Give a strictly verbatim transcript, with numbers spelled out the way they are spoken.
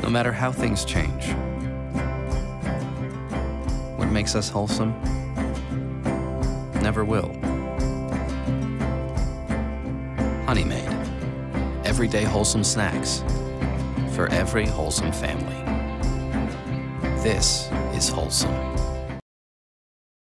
no matter how things change. What makes us wholesome never will. Honey Maid. Everyday wholesome snacks for every wholesome family. This is Wholesome.